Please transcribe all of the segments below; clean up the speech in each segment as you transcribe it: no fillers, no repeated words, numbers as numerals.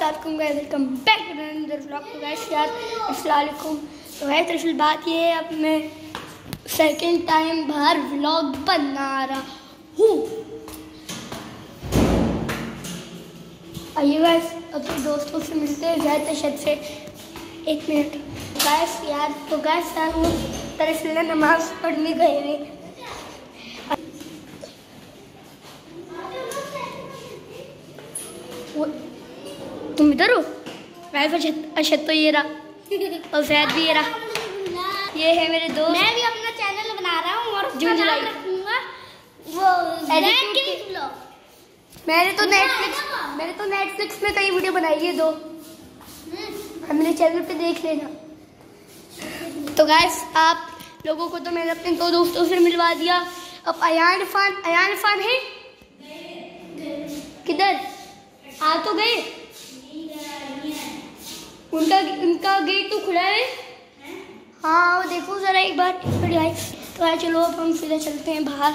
अस्सलाम welcome back to another vlog. तो guys यार अस्सलाम वालेकुम। तो है दरअसल बात ये है, अब मैं सेकंड टाइम बाहर व्लॉग बना रहा हूँ। आइए गाइस अपने दोस्तों से मिलते हैं जाए तशद से। एक मिनट गाइस यार। तो गाइस यार वो दरअसल नमाज पढ़ने गए हैं। तुम इधर हो? अशद तो ये रहा और फैद भी ये रहा। ये है मेरे दोस्त। मैं भी अपना चैनल बना रहा हूँ और जून जुलाई रखूंगा वो एडिटिंग। मैंने तो नेटफ्लिक्स में कई वीडियो बनाई है 2। हम मेरे चैनल पे देख लेना। तो गाइस आप लोगों को तो मैंने अपने 2 दोस्तों से मिलवा दिया। अब अयान इरफान है किधर? आ तो गए। उनका गेट तो खुला है। हाँ वो देखो जरा एक बार गाइस। तो चलो अब हम सीधे चलते हैं बाहर।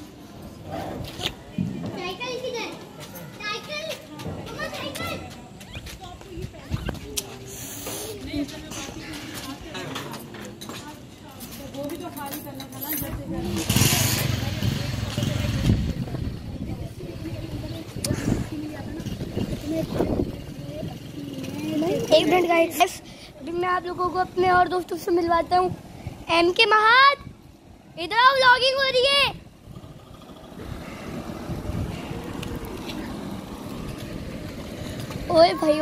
एक मिनट गाइस, अभी मैं आप लोगों को अपने और दोस्तों से मिलवाता हूँ। एम के महाद इधर आओ, व्लॉगिंग हो रही है। ओए भाई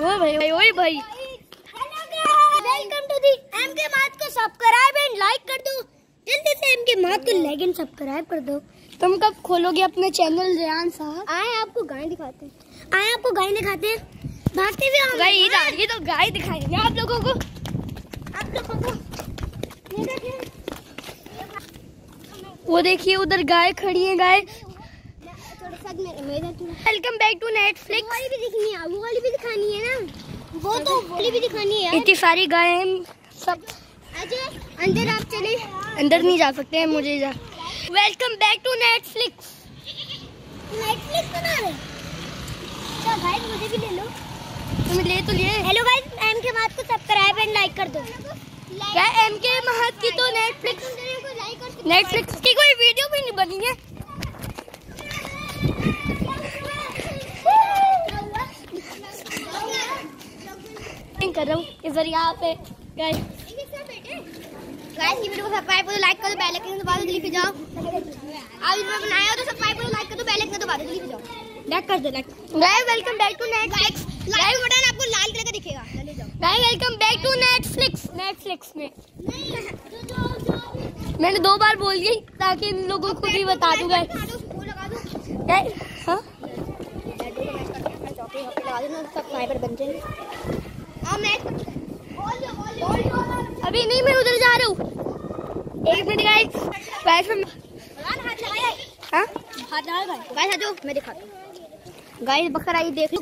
वेलकम टू दी एम के महाद को सब्सक्राइब एंड लाइक कर दो। जल्दी से एम के महाद को लाइक एंड सब्सक्राइब कर दो। तुम कब खोलोगे अपने चैनल रेहान साहब? आए आपको गाय दिखाते हैं। भागते हुए हम गाय ये तो गाय दिखाएंगे आप लोगों को। ये देखिए, वो देखिए उधर गाय खड़ी है। Guys welcome back to Netflix. वाली भी दिखनी है, वो वाली भी दिखानी है ना। वो तो वाली भी दिखानी है। इतनी सारी गाय हैं सब। अंदर आप चले। अंदर नहीं जा सकते हैं, मुझे जा। वेलकम बैक टू नेटफ्लिक्स बना रहे। तो गाइस मुझे भी ले लो। तुम ले तो लिए। हेलो गाइस, एम के महाद को सब्सक्राइब एंड लाइक कर दो। क्या एम के महाद की तो नेटफ्लिक्स की कोई वीडियो भी नहीं बनी है। कर रहा हूँ इधर यहाँ पे गाइस ये वीडियो को सब्सक्राइब करो, लाइक करो, बेल आइकन दबा दो, जल्दी से जाओ। आप वीडियो बनाया हो तो सब्सक्राइब करो, लाइक करो, बेल आइकन दबा दो, जल्दी से जाओ। लाइक कर दो। Guys welcome back to Netflix. Like button आपको लाल कलर का दिखेगा। चले जाओ। Guys welcome back to Netflix में मैंने 2 बार बोल दी ताकि इन लोगों को भी बता दूंगा। हाँ सब्सक्राइबर बन जाएंगे। अभी नहीं, मैं उधर जा रहा हूँ। एक मिनट गाइस। मैं दिखाता हूँ। गाइस बकरा ये देख लो।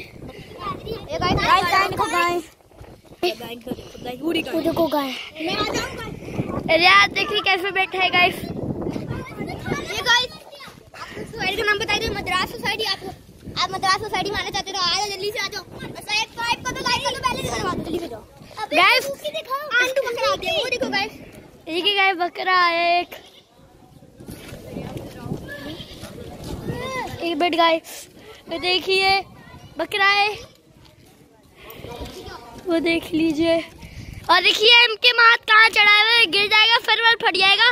देखो गाय। अरे यार देखिए कैसे बैठा है गाइस। ये गाइस सोसाइटी का नाम बता दो। मद्रास सोसाइटी। आप मद्रास सोसाइटी में आना चाहते हो? आ जाओ, जल्दी से आ जाओ। सब्सक्राइब कर दो, लाइक कर दो, पहले करवा दो, जल्दी से जाओ। गाइस आंटू बकरा आते हैं, वो देखो गाइस। एक ही गाय बकरा है। एक मिनट गाइस, देखिए बकरा है, वो देख लीजिए। और देखिए एम के महाद कहाँ चढ़ा है, गिर जाएगा, फिर फट जाएगा।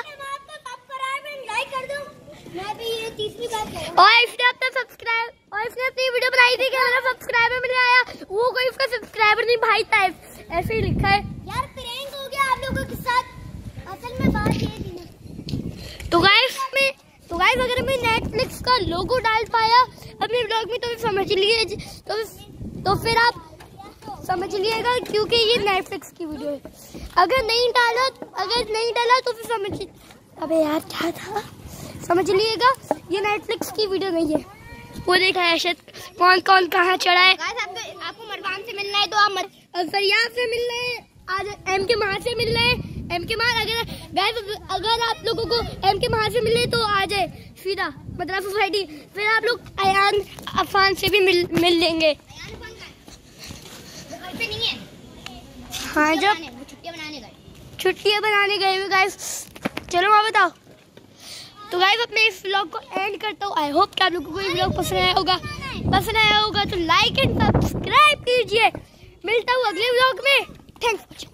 मैं भी ये तीसरी बार कह रहा हूं। और इसने अपनी वीडियो बनाई थी कि मेरा सब्सक्राइबर मिल आया। वो कोई उसका सब्सक्राइबर नहीं भाई था, ऐसे ही लिखा है। यार प्रैंक हो गया आप लोगों के साथ। असल में बात ये थी ना। तो गाइस अगर मैं नेटफ्लिक्स का लोगो डाल पाया अपने ब्लॉग में तो समझ लिए। तो फिर आप समझ लीजिएगा क्योंकि ये नेटफ्लिक्स की वीडियो है। अगर नहीं डाला तो फिर समझ। अबे यार क्या था, समझ लीजिएगा ये नेटफ्लिक्स की वीडियो नहीं है। वो देखा है अशद कौन कहाँ चढ़ा है। आपको मरवान से मिलना है तो आप फरियाद से मिल रहे हैं, आज एम के महाद से मिल रहे हैं। एम के महाद अगर आप लोगों को एम के महाद से मिले तो आ जाए सीधा मद्रास सोसाइटी। फिर आप लोग अयान अफान से भी मिल लेंगे। घर पे नहीं है। हाँ जब छुट्टियाँ बनाने गए हुए गाइस। चलो वहाँ बताओ। तो गाइस अपने इस व्लॉग को एंड करता हूँ। आई होप कि आप लोगों को ये व्लॉग पसंद आया होगा तो लाइक एंड सब्सक्राइब कीजिए। मिलता हूँ अगले व्लॉग में। थैंक्स।